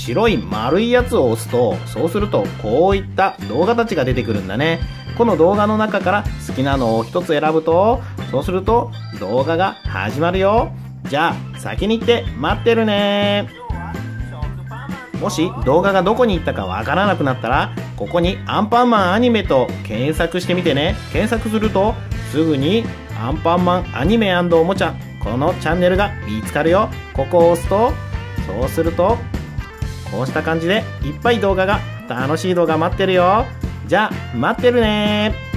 白い丸いやつを押すと、そうするとこういった動画たちが出てくるんだね。この動画の中から好きなのを一つ選ぶと、そうすると動画が始まるよ。じゃあ先に行って待ってるね。もし動画がどこに行ったかわからなくなったら、ここにアンパンマンアニメと検索してみてね。検索するとすぐにアンパンマンアニメ&おもちゃ、このチャンネルが見つかるよ。ここを押すと、そうするとこうした感じでいっぱい動画が、楽しい動画待ってるよ。じゃあ待ってるね。